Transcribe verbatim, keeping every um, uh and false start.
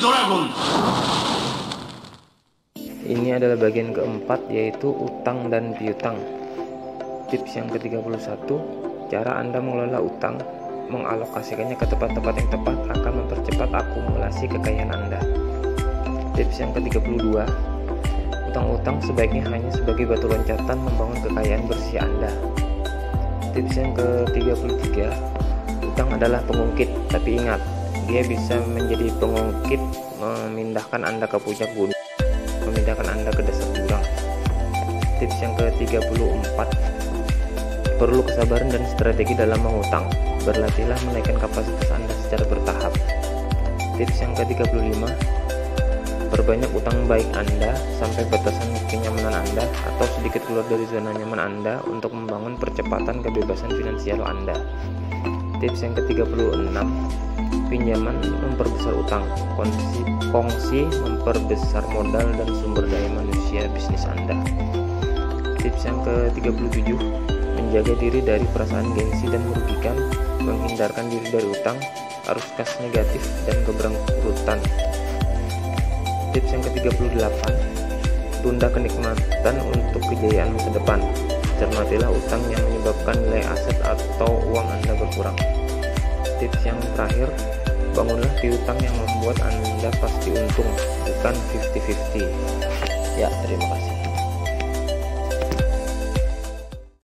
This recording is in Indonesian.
Dragon. Ini adalah bagian keempat, yaitu utang dan piutang. Tips yang ke tiga puluh satu, cara Anda mengelola utang, mengalokasikannya ke tempat-tempat yang tepat akan mempercepat akumulasi kekayaan Anda. Tips yang ke tiga puluh dua, utang-utang sebaiknya hanya sebagai batu loncatan membangun kekayaan bersih Anda. Tips yang ke tiga puluh tiga, utang adalah pengungkit, tapi ingat, dia bisa menjadi pengungkit memindahkan Anda ke puncak gunung, memindahkan Anda ke dasar jurang. Tips yang ke tiga puluh empat, perlu kesabaran dan strategi dalam mengutang. Berlatihlah menaikkan kapasitas Anda secara bertahap. Tips yang ke tiga puluh lima, perbanyak utang baik Anda sampai batasan kenyamanan Anda atau sedikit keluar dari zona nyaman Anda untuk membangun percepatan kebebasan finansial Anda. Tips yang ke tiga puluh enam, pinjaman memperbesar utang, kongsi, kongsi memperbesar modal dan sumber daya manusia bisnis Anda. Tips yang ke tiga puluh tujuh, menjaga diri dari perasaan gengsi dan merugikan, menghindarkan diri dari utang, arus kas negatif, dan keberangkutan. Tips yang ke tiga puluh delapan, tunda kenikmatan untuk kejayaan masa depan. Cermatilah utang yang menyebabkan nilai aset atau uang Anda berkurang. Tips yang terakhir, bangunlah piutang yang membuat Anda pasti untung, bukan fifty fifty. Ya, terima kasih.